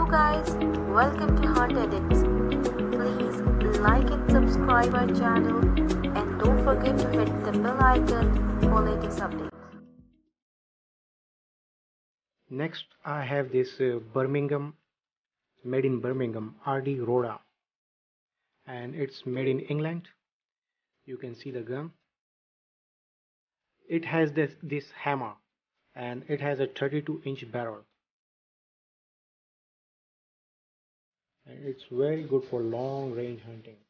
guys, welcome to Heart Edits. Please like and subscribe our channel and don't forget to hit the bell icon for latest updates. Next I have this made in Birmingham RODDA, and it's made in England. You can see the gun. It has this hammer, and it has a 32-inch barrel, and it's very good for long range hunting.